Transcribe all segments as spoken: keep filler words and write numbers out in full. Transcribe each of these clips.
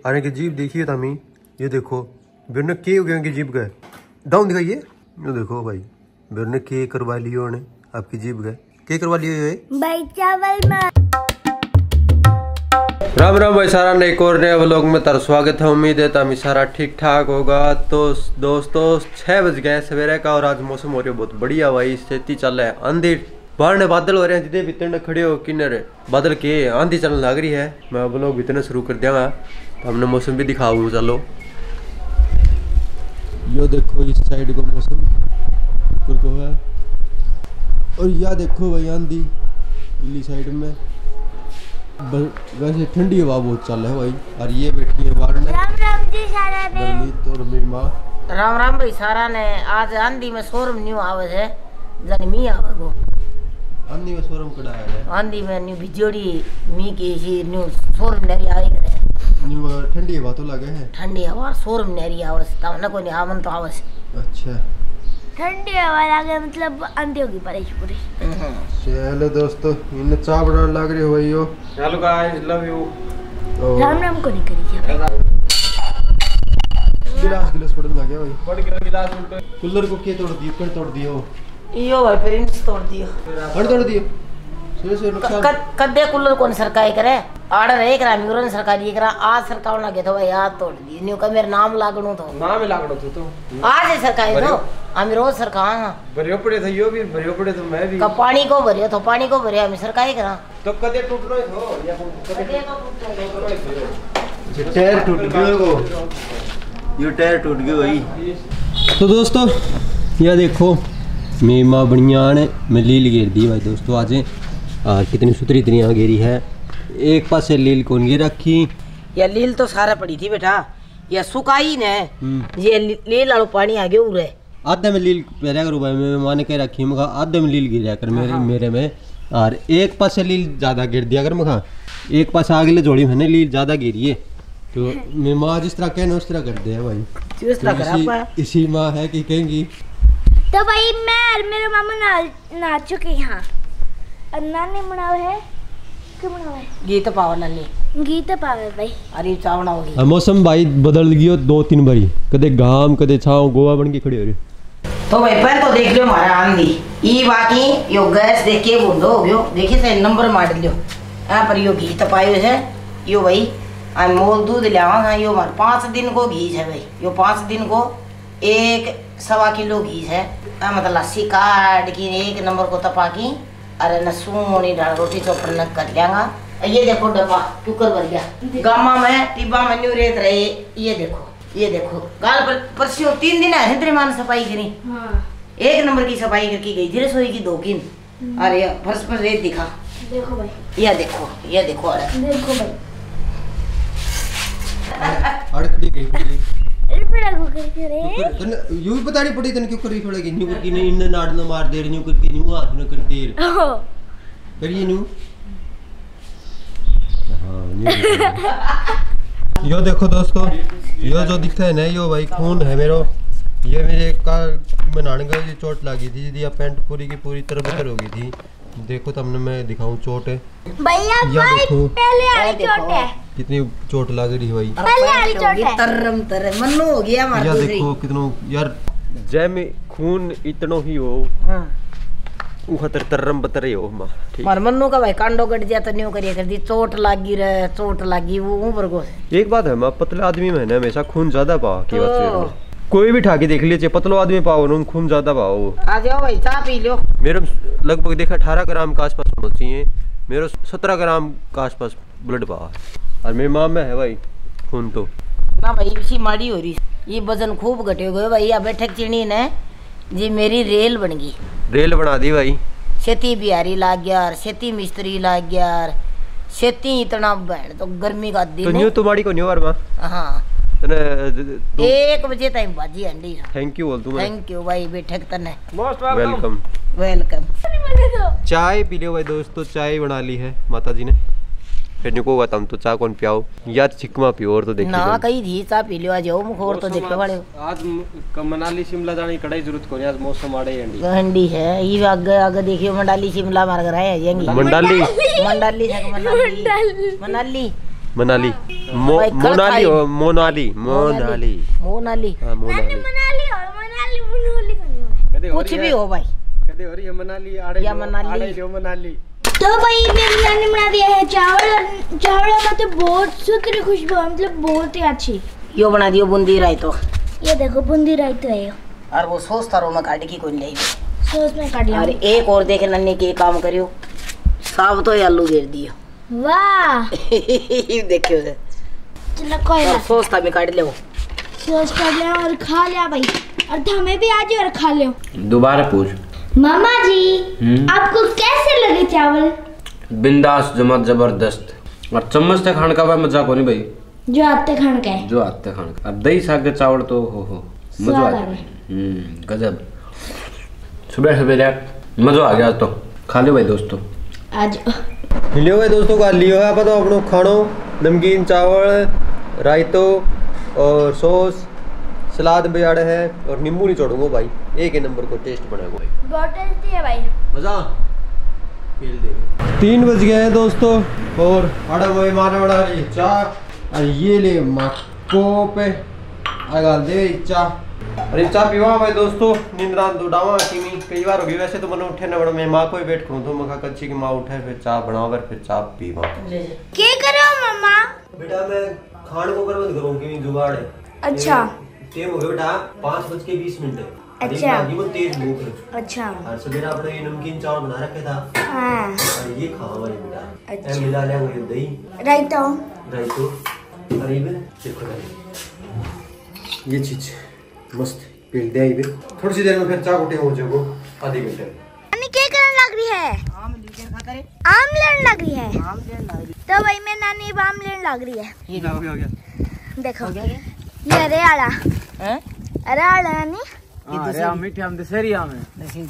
आने की जीप देखिए तामी, ये देखो बिरने के हो गया की जीप गए डाउन दिखाइए। ये देखो भाई बिरने के करवा लियो ने आपकी जीप गए के करवा लियो ये भाई चावल में। राम राम भाई सारा ने एक और नए व्लॉग में तारा स्वागत है। उम्मीद है तामी सारा ठीक ठाक होगा। तो दोस्तों छह बज गए सवेरे का और आज मौसम हो रही है बहुत बढ़िया भाई, खेती चल रहा है, आंधी बाहर ने बादल हो रहे हैं, जितने भीतर खड़े हो किन्नर बादल के आंधी चलने लग रही है। मैं व्लॉग भीतर शुरू कर दिया तो हमने मौसम भी दिखाऊँ। चलो यो देखो इस साइड को मौसम को है और यह देखो भाई आंधी इली साइड में, वैसे ठंडी हवा बहुत चल है भाई। और ये बैठी है बाहर में। राम राम जी सारा ने। तो मेरी माँ राम राम भाई सारा ने। आज आंधी में शोरूम न्यू आवे है जन मी आवे गो आंधी में शोरूम कढ़ाया है। आंधी में न्यू बिजोड़ी मी की जी न्यू शोरूम नेरी आवे करे न्यू ठंडी हवा तो लगे है, ठंडी हवा शोरूम नेरी आवे तब न कोई आवन तो आवे। अच्छा ठंडी हवा लगे मतलब आंधी होगी बारिश पूरी। चलो दोस्तों इन चाय बना लग रही हो भाई यो। चलो guys love you. Ram Ram को नहीं करी गिलास गिलास पड़ने लग गया भाई, पड़ गया गिलास उल्टा। कूलर को के तोड़ दियो, कर तोड़ दियो यो भाई फिर इंच तोड़ दियो, हट तोड़ दियो से से नुकसान कदे कूलर कौन सरकारी करे ऑर्डर एक रामी करो सरकारी एक रा आज सरकार ना के तो भाई आज तोड़ दी न्यू का मेरा नाम लागणो तो नाम ही लागणो तो तो आज है सरकारी तो हम रोज सरकार भरियो पड़े थे यो भी भरियो पड़े तो मैं भी का पानी को भरियो तो पानी को भरियो हम सरकारी करा तो कदे टूटनो हो या कदे टूटनो टायर टूट गयो को यो टायर टूट गयो भाई। तो दोस्तों ये देखो मेरी माँ बढ़िया ने मैं लील घेर दी भाई दोस्तों। आज आ, कितनी सुथरी इतनी यहाँ घेरी है, एक पास से लील कौन गी रखी या लील तो सारा पड़ी थी बेटा या सुकाई ने ये लील आलो पानी आगे उरे आधे में लील पेरा करूँ भाई मैं माने के रखी मखा आधे में लील गिरा कर मेरे मेरे में और एक पास से लील ज़्यादा गिर दिया कर मखा एक पास आगे जोड़ी मैंने लील ज़्यादा गिरी है तो मैं माँ जिस तरह कहना उस तरह कर दे भाई। जिस तरह तो इसी, इसी माँ है कि कहेंगी तो भाई मैं और मेरे मामा ना ना चुके यहाँ और नानी मनाव है क्यों मनाव है गीत पाव नानी गीत पावे भाई अरे चावना होगी। मौसम भाई बदल गयो दो तीन बारी, कदे घाम कदे छाव गोवा बन के खड़ी हो रही। तो भाई पहले तो देख लो हमारा आंधी ई बाकी यो गैस देख के बंद हो गयो देखिए से नंबर मार लियो यहाँ पर यो घी तपायो है यो भाई आ मोल दूध लियावा यो हमारे पाँच दिन को घी है भाई यो पाँच दिन को एक सवा किलो घी है आ मतलब लस्सी काट की एक नंबर को तपा की अरे न सोनी डाल रोटी चौपर न कर लियागा। ये देखो डब्बा कुकर भर गया गामा में टिब्बा में न्यू रेत रहे ये देखो ये देखो गाल पर परसों तीन दिन है तेरे मान सफाई करी हाँ। एक नंबर की सफाई करके गई थी रसोई की दो किन अरे फर्श पर रेत दिखा देखो भाई ये देखो ये देखो अरे देखो भाई अड़कड़ी गई अरे बड़ा कुकर करे तने यू भी बतानी पड़ी तने क्यों करी पड़ेगी न्यू करके ने इन नाड़ न मार दे न्यू करके न्यू हाथ न कर दे करिए न्यू हां न्यू यो देखो दोस्तों यो जो दिखता है ना यो भाई खून है मेरो। ये मेरे का बनाने का ये चोट लगी थी जी पैंट पूरी की पूरी तरह बतर हो गई थी। देखो तुमने मैं दिखाऊं चोट है भैया भाई पहले वाली चोट है कितनी चोट लग रही है भाई पहले वाली चोट है तरम तरम मन्नू हो गया हमारा यार देखो कितनो यार जय में खून इतनो ही हो हां उखतर तरम बतरे हो मां ठीक मार मन्नू का भाई कांडो कट दिया तो न्यू करिए कर दी चोट लागी रे चोट लागी वो ऊपर को एक बात है मैं पतले आदमी में ना हमेशा खून ज्यादा पा की बात है कोई भी ठाके देख लीजिए पतलो आदमी पाओ ना खून ज्यादा पाओ। आ जाओ भाई चाय पी लो। मेरे लगभग देखा अठारह ग्राम के आसपास होना चाहिए, मेरे सत्रह ग्राम के आसपास ब्लड पावा और मेरी माँ में है भाई खून तो ना भाई इसी माड़ी हो रही ये वजन खूब घटे गए भाई। या बैठक चिड़ी ने जी मेरी रेल बन गई रेल बना दी भाई। खेती बिहारी लाग गया खेती मिस्त्री लाग गया खेती इतना बहन तो गर्मी का दिन तो न्यू तुम्हारी को न्यू बार माँ हाँ तो एक बजे तक बाजी अंडी थैंक यू बोल दूं थैंक यू भाई बैठक तने वेलकम वेलकम। चाय पी लो भाई दोस्तों, चाय बना ली है माता जी ने। फिर नको हुआ तुम तो चाय कौन पियाओ या चिकमा पियो और तो देखिए ना कहीं थी चाय पी लियो आज ओ मुखोर तो देखने वाले आज मनाली शिमला जाने कड़ाई जरूरत कोनी आज मौसम आड़े अंडी अंडी है ये आगे आगे देखियो मंडाली शिमला मार कर आए जाएंगे मंडाली मंडाली है मनाली मनाली मनाली मो, मोनाली हो, मोनाली मोनाली मोनाली हाँ मोनाली मनाली और मनाली मनाली को नहीं कुछ भी हो भाई। कदे और ये मनाली आड़े या मनाली। आड़े जो मनाली। तो भाई मेरी नानी बना दिया है चावल। चावल में तो बहुत सुथरी खुशबू है, मतलब बहुत ही अच्छी। यो बना दियो बूंदी रायतो। ये देखो बूंदी रायतो है यो। और वो सॉस तारो में काट की कोई ले। सॉस में काट लिया। और एक और देखे नन्नी के काम करियो, साब तो आलू घेर दियो। वाह देखियो से चलो कोई ना, सॉस का भी काट ले। सॉस काट लिया और खा लिया भाई। और हमें भी आज और खा लियो। दोबारा पूछ। मामा जी आपको कैसे लगे चावल? बिंदास जमा जबरदस्त। और चम्मच से खाने का भाई मजा को नहीं भाई, जो आते खान का है, जो आते खाने का। अब दही साग के चावल तो हो हो मजा आ स्वाद आ गया। गया। हम्म गजब। सुबह सवेरे मजा आ गया तो। खा लो भाई दोस्तों। आज लियो भाई दोस्तों का लियो है आप तो अपनो खानो, नमकीन चावल, रायतो और सॉस, सलाद भी आड़े है और नींबू नहीं छोड़ूंगा भाई। एक ही नंबर को टेस्ट बनेगा भाई, बहुत टेस्टी है भाई। मजा फील दे। तीन बज गए हैं दोस्तों और आड़ा भाई मारा बड़ा रही चाह और ये ले मक्को पे आगा दे चाह। अरे चाह पीवा भाई दोस्तों, नींदरा तो डावा टीमी कई बार होगी वैसे तो मैंने उठे ना बड़ा, मैं माँ को ही वेट करूँ तो मखा कच्ची की माँ उठे फिर चाह बनाओ फिर चाह पीवा। क्या करो मम्मा? बेटा मैं खान को बर्बाद करूँ कि जुगाड़ है। अच्छा टाइम हो गया बेटा पाँच बज के बीस मिनट है। अच्छा। वो तेज भूख है। अच्छा और सवेरा अपने ये नमकीन चावल बना रखे था हाँ और ये खाओ भाई बेटा। अच्छा। ए मिला लेंगे दही रायता रायतो करीब देखो ये चीज मस्त पेल दे आई थोड़ी सी देर में फिर चाय उठे हो जाएगो आधे घंटे। नानी क्या करने लग रही है? आम लीटर खा करे। आम लेने लग रही है। आम लेने लग रही। तो भाई मैं नानी अब आम लेने लग रही है। ये हो गया हो गया। देखो हो गया ये अरे आला हैं? अरे आला नानी अरे आम मीठे आम दे सरी आम है।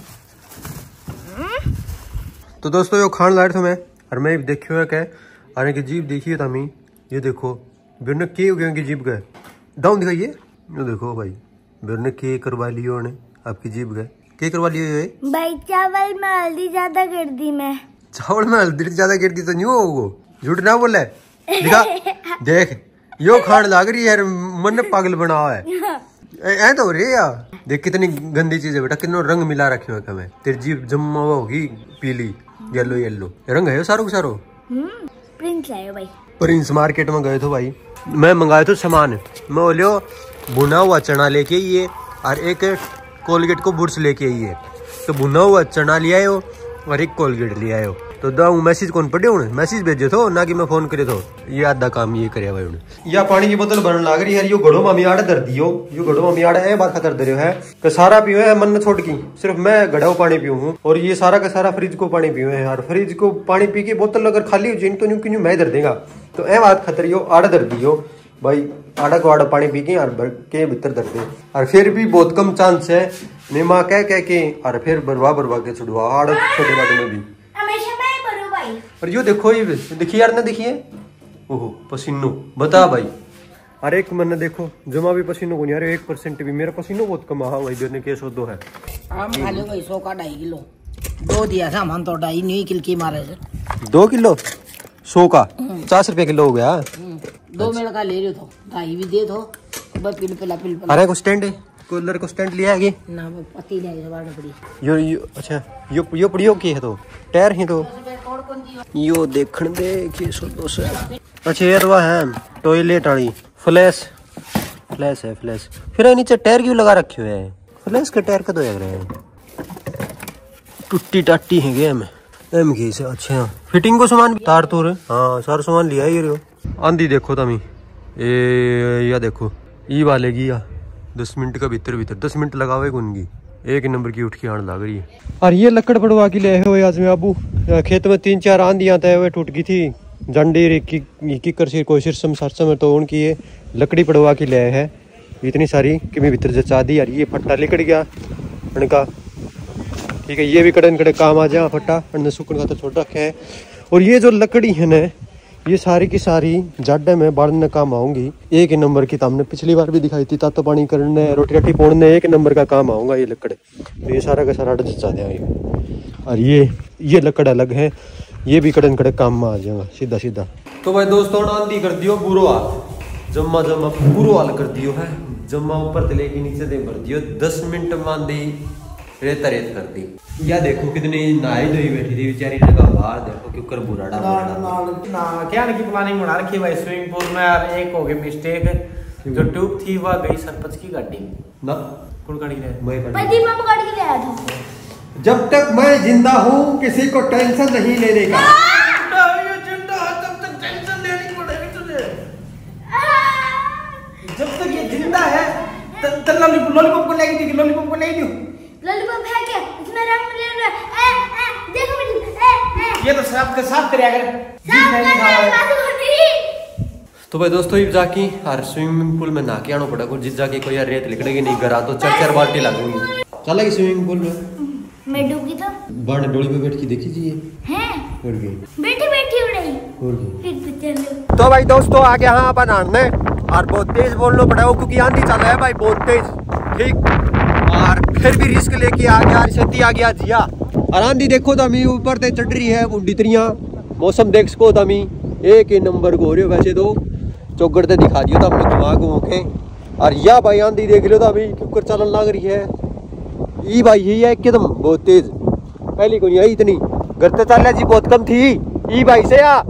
तो दोस्तों यो खान लाए थे मैं और मैं देखियो है क्या अरे की जीप देखिए था मैं ये देखो बिरने के हो गया की जीप गए डाउन दिखाइए ये देखो भाई बिरने के करवा लियो ने आपकी जीप गए के करवा लियो ये भाई चावल में हल्दी ज्यादा गिर दी मैं। चावल में हल्दी ज्यादा गिर दी तो न्यू होगो झूठ ना बोले दिखा देख यो खान लाग रही है मन पागल बना हुआ है ऐ तो रे यार देख कितनी गंदी चीज है बेटा कितना रंग मिला रखे हो क्या मैं तेरी जीप जमा हुआ होगी पीली येलो येलो रंग है सारो सारो। प्रिंस लायो भाई। प्रिंस मार्केट में गए थे भाई मैं मंगाए थे सामान मैं बोलियो भुना हुआ चना लेके आइए और एक कोलगेट को बुर्स लेके आइए तो भुना हुआ चना ले आयो और एक कोलगेट ले आयो तो दाऊ मैसेज कौन पढ़े उन्हें मैसेज भेजे थो ना कि मैं फोन करे थो ये आधा काम ये करे भाई उन्हें। या पानी की बोतल भरने लग रही है यो घड़ो मामी आड़े दर दियो यो घड़ो मामी आड़े है बात कर दे रहे है कि सारा पियो है मन ने छोड़ की सिर्फ मैं घड़ाओ पानी पीऊ हूँ और ये सारा का सारा फ्रिज को पानी पियो है यार फ्रिज को पानी पी के बोतल अगर खाली हो जिन तो न्यू क्यों मैं दर देगा तो ए बात खतरी हो आड़े दर दियो भाई आड़ा को आड़ा पानी पी के और भर के भीतर दर दे और फिर भी बहुत कम चांस है निमा कह कह के और फिर बरवा बरवा के छुड़वा आड़ा छोटे बाटे में भी हमेशा मैं ही भरूं भाई। और यो देखो ये देखिए यार ना देखिए ओहो पसीनो बता भाई अरे एक मन देखो जमा भी पसीनो को नहीं अरे एक परसेंट भी मेरा पसीनो बहुत कम हाँ भाई देने के सौ दो है आम खा लो भाई सौ का ढाई किलो दो दिया था मन तो ढाई नहीं किल की मारे से दो किलो सौ का पचास रुपए किलो हो गया दो मेल का ले रहे तो ढाई भी दे दो बस पिल पिला पिल पिला। अरे को स्टैंड है कूलर को स्टैंड लिया है ना वो पति ले जबाड़ पड़ी यो यो अच्छा यो यो पड़ियो की है तो टायर ही तो यो देखण दे के सौ दो सौ अच्छा ये तो है टॉयलेट वाली फ्लैश फ्लैश है फ्लैश फिर नीचे टायर क्यों लगा रखे हुए है फ्लैश के टायर का तो लग रहे हैं टुट्टी टाटी है गे में एम की से अच्छा फिटिंग को सामान तार तोर हाँ सारा सामान लिया ही रहो आंधी देखो तमी ए या देखो ई वाले की या दस मिनट का भीतर भीतर दस मिनट लगावे उनकी एक नंबर की उठ के आने लग रही है। और ये लकड़ पड़वा के ले हुए आज में अबू खेत में तीन चार आंधी आता है टूट गई थी जंडीर की कर सी कोशिश सरसों में तो उनकी ये लकड़ी पड़वा के ले है इतनी सारी कि मैं भीतर जचा दी यार ये फट्टा लिकड़ गया उनका ठीक है ये भी कड़न कड़े काम आ जाए फट्टा उन्होंने सुकन खातर छोड़ रखे है। और ये जो लकड़ी है ना ये सारी की सारी जाडे में बाढ़ने काम आऊंगी एक ही नंबर की। हमने पिछली बार भी दिखाई थी तातो पानी करने रोटी रोटी पोड़ने एक नंबर का काम आऊंगा ये लकड़े तो ये सारा का सारा जचा देंगे। और ये ये लकड़ अलग है ये भी कड़न कड़क काम में आ जाएगा सीधा सीधा। तो भाई दोस्तों आंधी कर दियो बुरो हाल, जम्मा जम्मा बुरो हाल कर दियो है। जम्मा ऊपर तले के नीचे दे भर दियो, दस मिनट में आंधी रेता रेत कर दी। या देखो कितनी नहाई धोई बैठी थी बेचारी ने, का बाहर देखो क्यों कर बुराड़ा ना क्या की प्लानिंग बना रखी भाई स्विमिंग पूल में। यार एक हो गई मिस्टेक, जो ट्यूब थी वह गई सरपंच की गाड़ी ना। कौन गाड़ी ले मैं पति मामा गाड़ी के ले आया था। जब तक मैं जिंदा हूँ किसी को टेंशन नहीं लेने का। जब तक ये जिंदा है तब लॉलीपॉप को नहीं दी, लॉलीपॉप को नहीं दी। लॉलीपॉप है क्या? इसमें रंग ले रहा है। ए ए देखो बेटी, ए ए ये तो साफ के साफ करे अगर साफ नहीं खा रहा। तो भाई दोस्तों ये जाके हर स्विमिंग पूल में नहा के आना पड़ा, जिस जाके कोई यार रेत लिकड़ेगी नहीं, घर आ तो चार चार बाल्टी लगेंगी। चलेगी स्विमिंग पूल में मैं डूबी तो बाण डोली पे बैठ के देखी जी हैं उड़ गई, बैठी बैठी उड़ाई उड़ गई। फिर तो चलो। तो भाई दोस्तों आगे यहाँ पर नहाने और बहुत तेज बोलना पड़ा वो, क्योंकि आंधी चल रहा है भाई बहुत तेज, ठीक। और फिर भी रिस्क लेके आ गया, छेती आ गया जिया। और आंधी देखो तो हमी ऊपर ते चढ़ रही है बुढ़ितरियाँ, मौसम देख सको तो हमी एक ही नंबर को हो रही हो। वैसे तो चौगड़ ते दिखा दियो तो हमने घुमा घुमा के। और या भाई आंधी देख लो तो अभी क्यों चलन लग रही है। ई भाई यही है एकदम बहुत तेज, पहली को नहीं आई इतनी। घर तो चल जी बहुत कम थी ई भाई से या।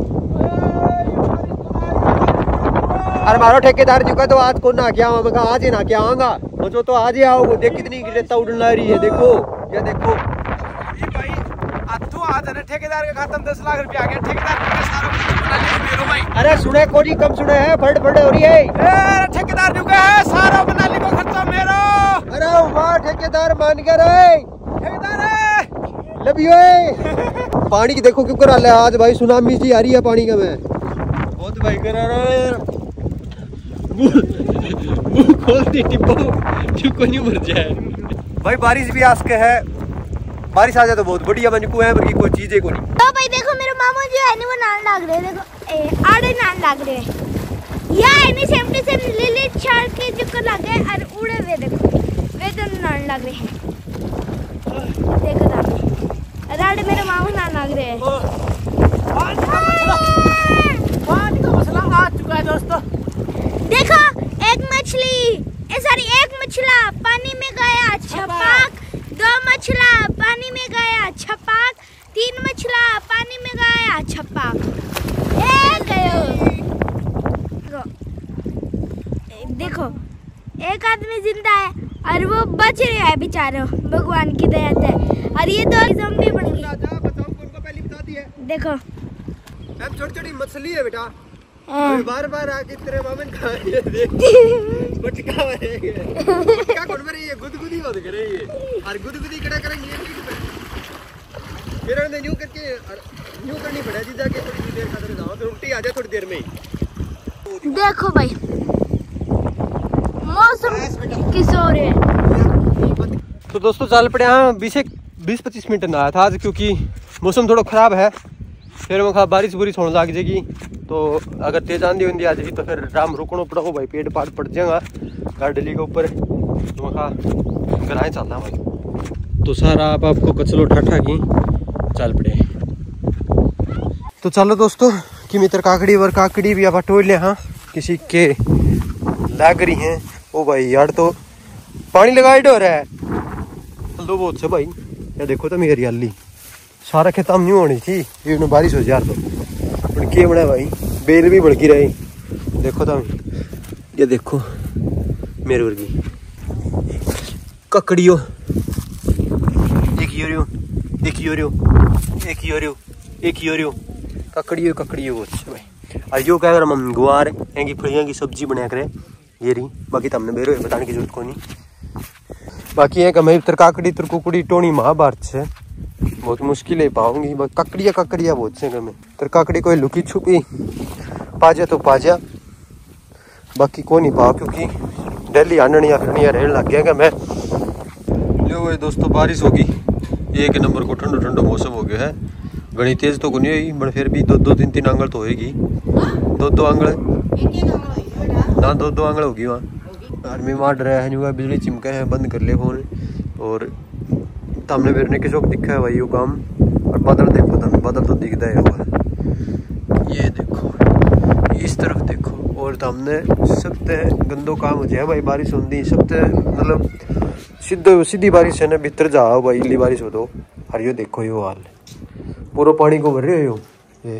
और मारो ठेकेदार जी का तो आज को ना क्या मैं कहा आज ही ना क्या आऊंगा, मुझे तो आज ही आओगे। देख कितनी रेता उड़न ला रही है, देखो या देखो भाई अब तो आज है ठेकेदार का खत्म दस लाख रुपया आ गया। ठेकेदार ने सारा कुछ बना लिया मेरो भाई। अरे सुने को जी कम सुने है, फट फट हो रही है। ए ठेकेदार जो है सारा बना ली को खर्चा मेरा। अरे वाह ठेकेदार मान गया रे, ठेकेदार है लबियो पानी की देखो क्यों करा ले आज भाई, सुनामी सी आ रही है पानी का में बहुत भाई करा रहा। मुंह खोल दी टिप्पो क्यों को नहीं मर जाए भाई। बारिश भी आज के है, बारिश आ जाए तो बहुत बढ़िया बन को है पर की कोई चीज है को नहीं। तो भाई देखो मेरे मामा जो है वो नान लग रहे हैं, देखो ए आड़े नान लग रहे हैं या इन्हीं सेफ्टी से लिली छाड़ के चक्कर लग गए और उड़े हुए देखो वे तो नान लग रहे हैं। देखो तो राड़े मेरे मामा नान लग रहे हैं। पानी का मसला आ चुका है दोस्तों। देखो एक मछली ए सॉरी एक मछला पानी में गया छपाक, दो मछला पानी में गया छपाक, तीन मछला पानी में गया छपाक, एक गयो। देखो एक आदमी जिंदा है और वो बच रहा है बेचारा भगवान की दया से। और ये दो ज़ॉम्बी बन गए। देखो छोटी छोटी मछली है बेटा, बार बार आके तेरे मामन खा ये पटका मारेगा पटका कौन मारे ये गुदगुदी मत करे ये और गुदगुदी कड़ा करेंगे ये फिर हमने न्यू करके न्यू करनी पड़ा जी जाके थोड़ी देर खातिर जाओ तो उल्टी आ जाए थोड़ी देर में ही। देखो भाई मौसम किस हो रहे है। तो दोस्तों चल पड़े हाँ बीस एक बीस पच्चीस मिनट नहाया था आज, क्योंकि मौसम थोड़ा ख़राब है। फिर मैं कहा बारिश बुरिश होने लग जाएगी तो अगर तेज आंधी उंधी आ जाएगी तो फिर राम रुकना पड़ा हो भाई, पेड़ पाड़ पड़ जाएगा गाड़ी के ऊपर। तो मैं कहा घर आए चलना भाई। तो सारा आप आपको कचलो ठाठा की चल पड़े। तो चलो दोस्तों कि मित्र काकड़ी वर काकड़ी भी आप टोल ले हाँ किसी के लाग रही हैं। ओ भाई यार तो पानी लगाए डो रहा है तो बहुत से भाई यार देखो तो मेरी हरियाली सारा खेतम नहीं होनी थी ये बारिश हो जाए तो पर के बना भाई बेल भी बढ़की रही। देखो तो ये देखो मेरे वर्गी ककड़ियो एक योरियो एक योरियो एक योरियो एक योरियो ककड़ियो ककड़ियो वो अच्छा भाई। और यो क्या कर हम गुआर की फलियाँ की सब्जी बना करे ये रही, बाकी तो हमने बेरो बताने की जरूरत को नहीं। बाकी है कि तर काकड़ी तर कुकड़ी टोनी महाभारत से बहुत मुश्किल है पाऊंगी। ककड़िया ककड़िया बहुत से में तर काकड़ी कोई लुकी छुपी पाजा तो पाजा, बाकी को नहीं पाओ क्योंकि डेली आननिया फिरनिया रहने लग गया कि मैं लो भाई दोस्तों बारिश होगी एक नंबर को ठंडो ठंडो मौसम हो गया है। घनी तेज तो नहीं हुई बट फिर भी दो दो तीन तीन आंगल तो होएगी, दो दो आंगल ना दो दो आंगल होगी वहाँ। आर्मी मार रहा है जो बिजली चिमका है बंद कर ले फोन। और सामने बेरने के शौक दिखा है भाई वो काम और बादल देखो तुम, बादल तो दिखता है हुआ, ये देखो इस तरफ देखो। और हमने सबसे गंदो काम हो जाए भाई, बारिश होती सबसे मतलब सीधो सीधी बारिश है ना, भीतर जाओ भाई इली बारिश हो तो। और ये देखो यो हाल पूरा पानी को भर रहे हो, ये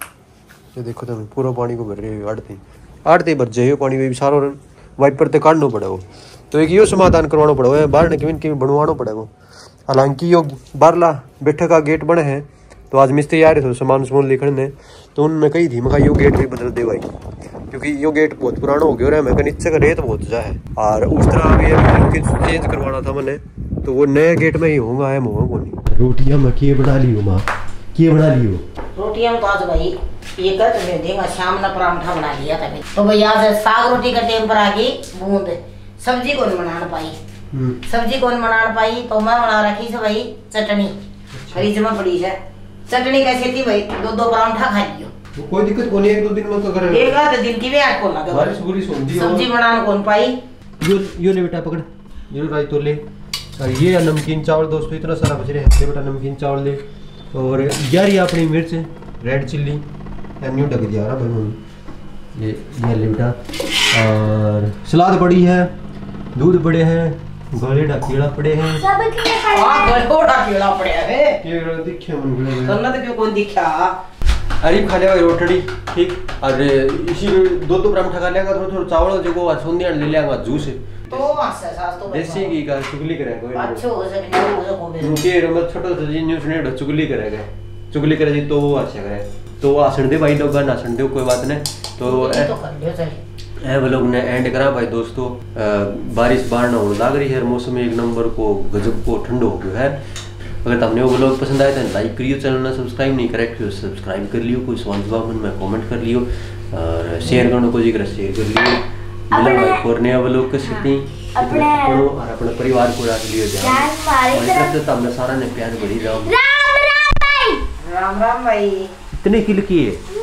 ये देखो तुम पूरा पानी को भर रहे हो, आड़ती आड़ती भर जाए पानी सारो वाइपर ते काटना पड़ेगा। तो एक यो समाधान करवाना पड़ेगा, बाहर ने किन किन बनवाना पड़ेगा। हालांकि यो बारला बैठक का गेट बने हैं, तो आज मिस्त्री आ रहे थे सामान सामान लिखने, तो उनमें कही थी मैं यो गेट भी बदल दे भाई, क्योंकि यो गेट बहुत पुराना हो गया है, मैं नीचे का रेत बहुत जा है। और उस तरह भी चेंज करवाना था मैंने, तो वो नए गेट में ही होगा है मोह को नहीं। रोटियां मैं किए बना ली हूँ माँ, किए बना ली हो रोटियां तो आज भाई ये कर तुम्हें देगा, शाम ने परांठा बना लिया था। तो भाई आज साग रोटी का टेम पर आ गई बूंद, सब्जी कौन बना पाई, सब्जी कौन बना पाई, तो मैं बना रखी से भाई चटनी, फ्रिज में पड़ी है चटनी। कैसी थी भाई, दो दो परांठा खा लियो, कोई दिक्कत को नहीं, एक दो दिन में तो कर एक आध दिन की भी आठ को लगा, बारिश बुरिश होती है, सब्जी बनाना कौन पाई। यो यो ले बेटा पकड़, यो राई तो ले। और ये नमकीन चावल दोस्तों इतना सारा बच रहे हैं, बेटा नमकीन चावल ले। और यार ये अपनी मिर्च रेड चिल्ली न्यू ढक दिया रहा भाई, ये ये ले बेटा। और सलाद पड़ी है, दूध पड़े हैं, गले ढकेला पड़े हैं, सब के हां गलोड़ा केला पड़या है, के दिखे मन गले करना तो क्यों कौन दिखा। अरे खा लिया भाई रोटड़ी ठीक। और इसी दो दो परांठा खा लिया, थोड़ा थोड़ा चावल जो को सोंदिया ले लिया जूस तो आसा सास तो देसी घी का चुगली करेगा अच्छो हो सके हो सको बे के रमत छोटा सा जी न्यूज़ ने चुगली करेगा, चुगली करे जी तो वो अच्छा करे, तो वो आसन दे भाई लोग ना आसन दे कोई बात नहीं। तो तो कर लियो सही ए वो लोग ने एंड करा भाई दोस्तों। बारिश बाहर ना होने लग रही है, मौसम एक नंबर को गजब को ठंडो हो गया है। अगर तुमने वो व्लॉग पसंद आया तो लाइक करियो, चैनल ने सब्सक्राइब नहीं करे तो सब्सक्राइब कर लियो, कोई सवाल जवाब में कमेंट कर लियो, और शेयर करने को जिक्र शेयर कर लियो। मिला भाई और नया व्लॉग के साथ अपने और अपने परिवार को रख लियो ध्यान, और इस तरह तुमने सारा ने प्यार बढ़ी जाओ। राम राम भाई, राम राम भाई। इतने किल किए